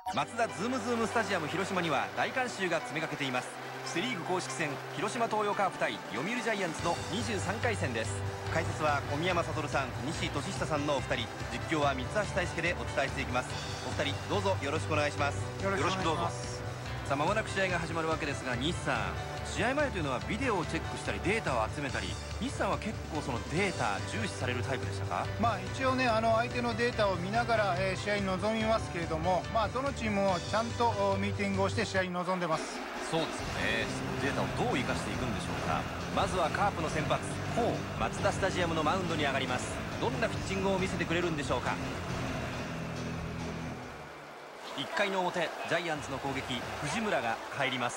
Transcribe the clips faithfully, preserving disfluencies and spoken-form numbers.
マツダズームズームスタジアム広島には大観衆が詰めかけています。セ・リーグ公式戦広島東洋カープ対読売ジャイアンツのにじゅうさんかい戦です。解説は小宮山悟さん、西俊久さんのお二人、実況は三橋大輔でお伝えしていきます。お二人どうぞよろしくお願いします。 よろしくどうぞ。 さあ間もなく試合が始まるわけですが、西さん、試合前というのはビデオをチェックしたりデータを集めたり、西さんは結構そのデータ重視されるタイプでしたか？ まあ一応ね、あの相手のデータを見ながら、えー、試合に臨みますけれども、まあどのチームもちゃんとミーティングをして試合に臨んでます。 そうですね。データをどう生かしていくんでしょうか。まずはカープの先発コウ、マツダスタジアムのマウンドに上がります。どんなピッチングを見せてくれるんでしょうか。いっかいの表、ジャイアンツの攻撃、藤村が入ります。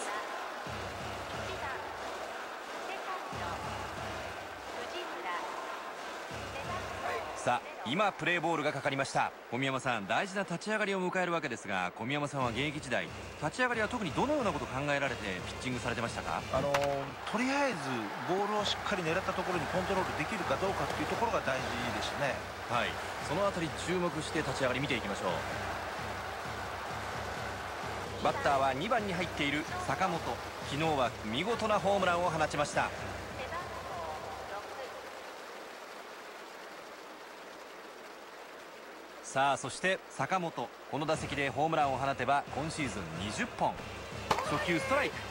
さあ今プレーボールがかかりました。小宮山さん、大事な立ち上がりを迎えるわけですが、小宮山さんは現役時代立ち上がりは特にどのようなことを考えられてピッチングされてましたか？ あのとりあえずボールをしっかり狙ったところにコントロールできるかどうかというところが大事でしたね。 はい、そのあたり注目して立ち上がり見ていきましょう。バッターはにばんに入っている坂本。昨日は見事なホームランを放ちました。さあそして坂本、この打席でホームランを放てば今シーズンにじゅっぽん。初球ストライク。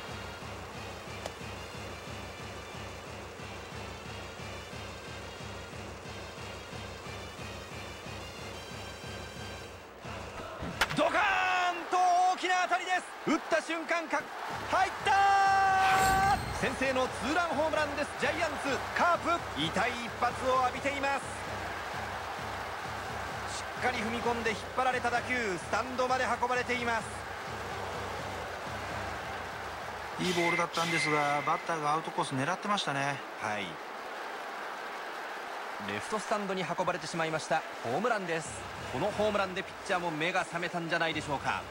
ドカーンと大きな当たりです。打った瞬間か入ったー。先制のツーランホームランです。ジャイアンツ。カープ痛い一発を浴びています。しっかり踏み込んで引っ張られた打球、スタンドまで運ばれています。 いいボールだったんですが、バッターがアウトコース狙ってましたね。 はい、レフトスタンドに運ばれてしまいました。ホームランです。このホームランでピッチャーも目が覚めたんじゃないでしょうか。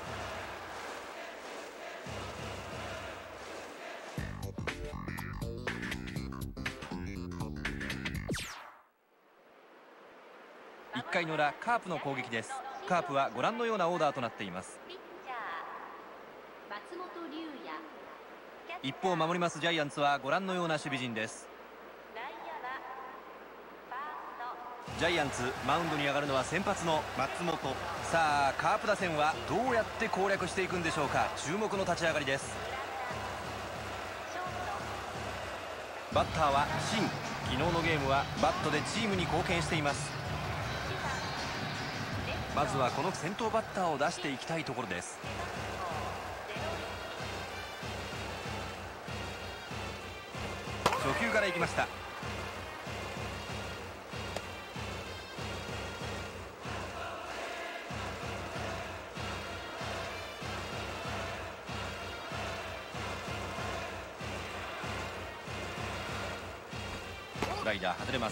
いっかいの裏、カープの攻撃です。カープはご覧のようなオーダーとなっています。一方守りますジャイアンツはご覧のような守備陣です。ジャイアンツマウンドに上がるのは先発の松本。さあカープ打線はどうやって攻略していくんでしょうか。注目の立ち上がりです。バッターはシン。昨日のゲームはバットでチームに貢献しています。まずはこの先頭バッターを出していきたいところです。初球からいきました。スライダー外れます。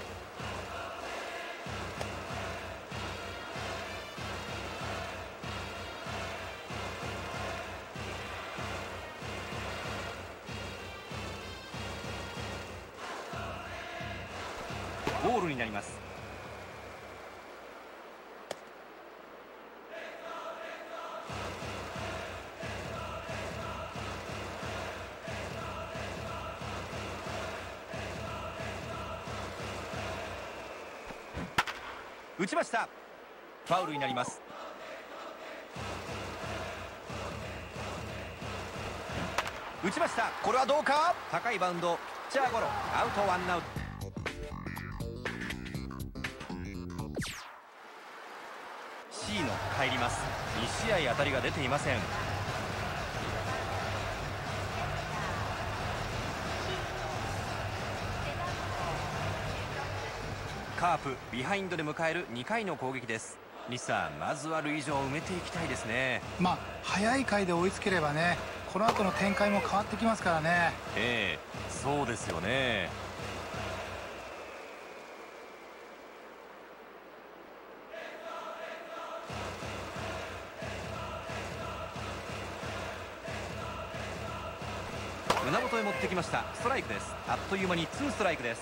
ボールになります。打ちました。ファウルになります。打ちました。これはどうか。高いバウンド、ピッチャーゴロ、アウト、ワンアウト。C の帰ります。に試合当たりが出ていません。カープビハインドで迎えるにかいの攻撃です。西さん、まずは塁上を埋めていきたいですね。 まあ早い回で追いつければね、この後の展開も変わってきますからね。 ええ、そうですよね。胸元へ持ってきました。ストライクです。あっという間にツーストライクです。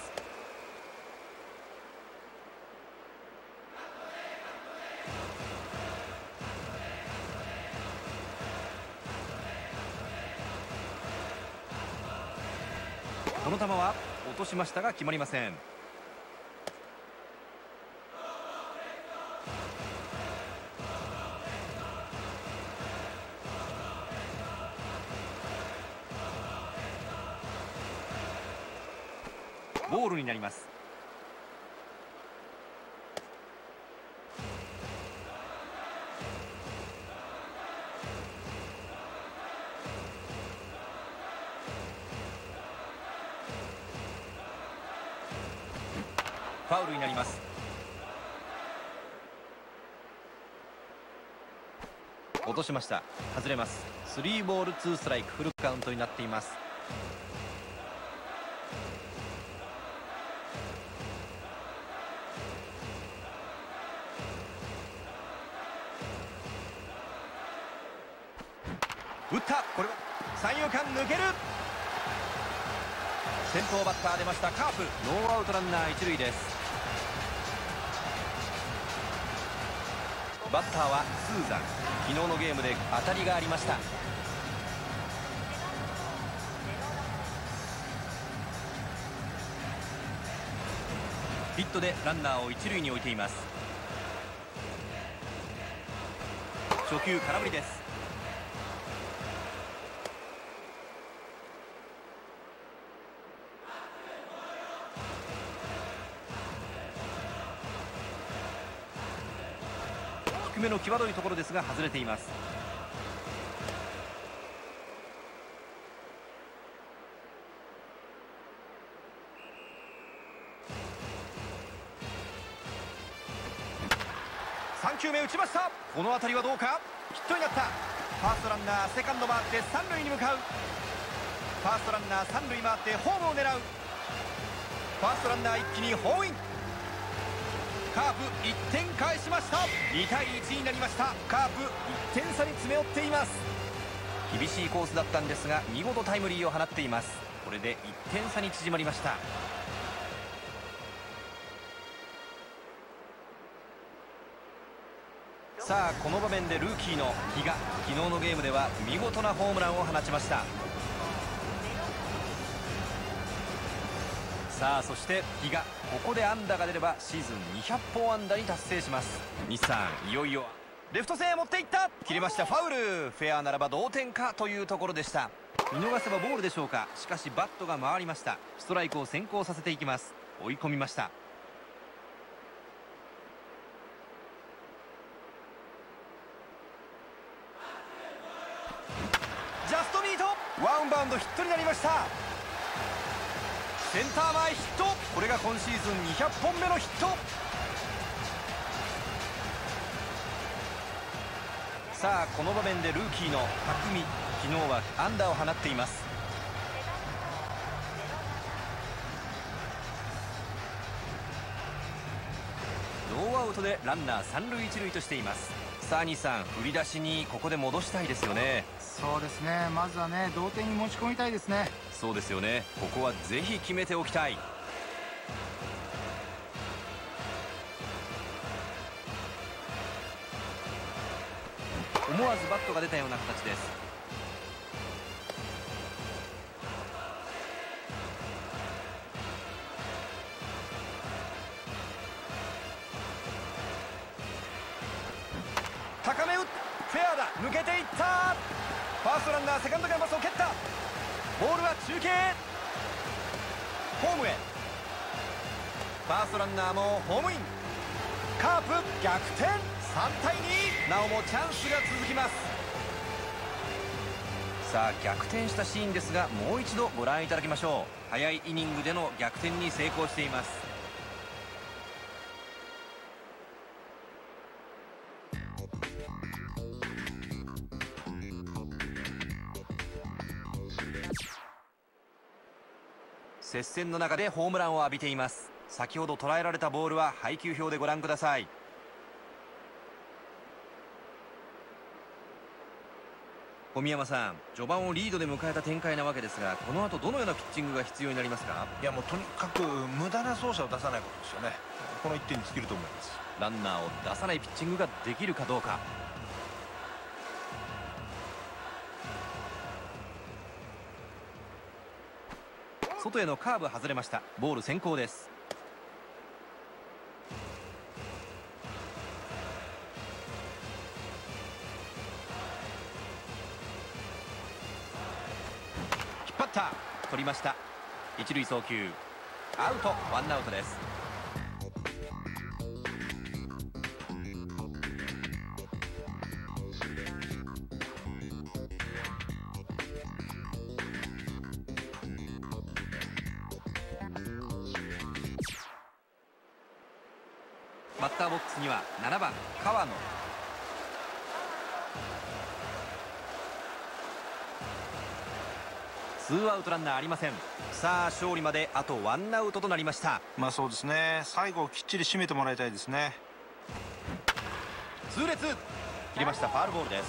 この球は落としましたが決まりません。ボールになります。ファウルになります。落としました。外れます。スリーボールツーストライク、フルカウントになっています。打った。これは三遊間抜ける。先頭バッター出ました。カープ、ノーアウトランナー一塁です。バッターはスーザン。昨日のゲームで当たりがありました。ヒットでランナーを一塁に置いています。初球空振りです。低めの際どいところですが外れています。さん球目打ちました。この当たりはどうか。ヒットになった。ファーストランナーセカンド回って三塁に向かう。ファーストランナー三塁回ってホームを狙う。ファーストランナー一気にホームイン。カープいってん返しました。にたいいちになりました。カープいってん差に詰め寄っています。厳しいコースだったんですが見事タイムリーを放っています。これでいってん差に縮まりました。さあこの場面でルーキーの比嘉、昨日のゲームでは見事なホームランを放ちました。さあそして比嘉、ここで安打が出ればシーズンにひゃっぽん安打に達成します。日産、いよいよレフト線へ持っていった。切れました。ファウル。フェアならば同点かというところでした。見逃せばボールでしょうか。しかしバットが回りました。ストライクを先行させていきます。追い込みました。ジャストミート。ワンバウンドヒットになりました。センター前ヒット。これが今シーズンにひゃっぽんめのヒット。さあこの場面でルーキーの匠、昨日は安打を放っています。ノーアウトでランナー三塁一塁としています。さあ西さん、振り出しにここで戻したいですよね。 そうですね、まずはね同点に持ち込みたいですね。 そうですよね。ここはぜひ決めておきたい。思わずバットが出たような形です。高め打っフェアだ。抜けていった。ファーストランナーセカンドキャンバスを蹴った。ボールは中継ホームへ。ファーストランナーもホームイン。カープ逆転。さんたいに。なおもチャンスが続きます。さあ逆転したシーンですがもう一度ご覧いただきましょう。早いイニングでの逆転に成功しています。接戦の中でホームランを浴びています。先ほど捉えられたボールは配球表でご覧ください。小宮山さん、序盤をリードで迎えた展開なわけですが、この後どのようなピッチングが必要になりますか。 いやもうとにかく無駄な走者を出さないことですよね。このいってんに尽きると思います。 ランナーを出さないピッチングができるかどうか。 外へのカーブ外れました。ボール先行です。引っ張った、取りました。一塁送球アウト、ワンアウトです。バッターボックスにはななばん川野。ツーアウトランナーありません。さあ勝利まであとワンアウトとなりました。 まあそうですね、最後きっちり締めてもらいたいですね。 痛烈切りました。ファウルボールです。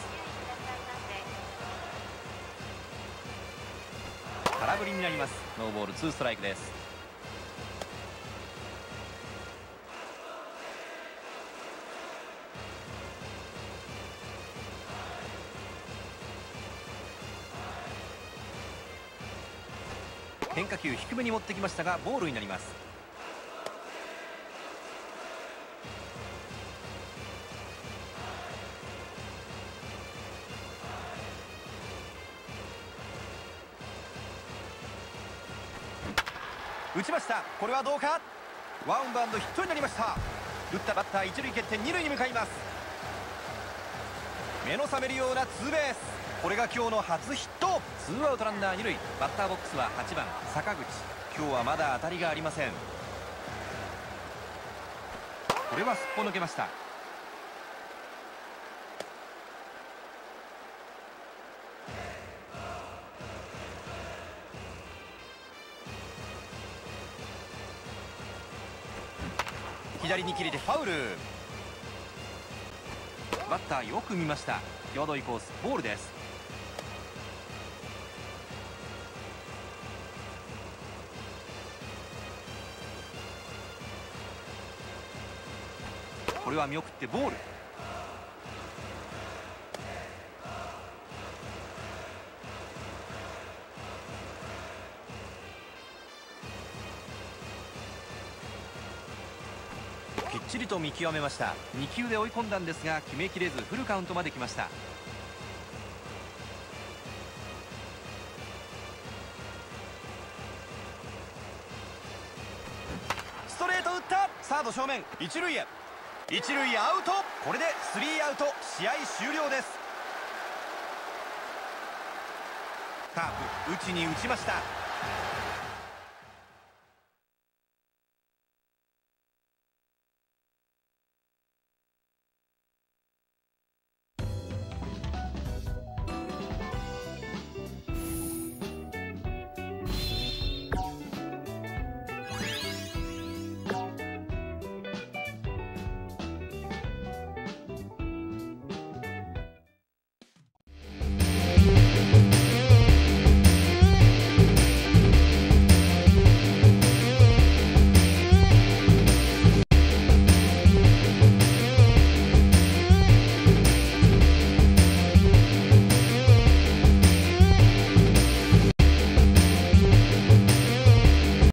空振りになります。ノーボールツーストライクです。変化球低めに持ってきましたがボールになります。打ちました。これはどうか。ワンバウンドヒットになりました。打ったバッター一塁蹴って二塁に向かいます。目の覚めるようなツーベース、これが今日の初ヒット。ツーアウトランナー二塁、バッターボックスははちばん坂口。今日はまだ当たりがありません。これはすっぽ抜けました。左に切れてファウル。バッターよく見ました。際どいコース、ボールです。これは見送ってボール。きっちりと見極めました。に球で追い込んだんですが決めきれずフルカウントまで来ました。ストレート打った。サード正面、一塁へ。一塁アウト。これでスリーアウト、試合終了です。カープ打ちに打ちました。